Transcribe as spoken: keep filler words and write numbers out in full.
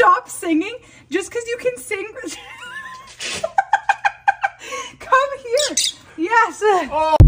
stop singing just because you can sing. Come here. Yes. Oh.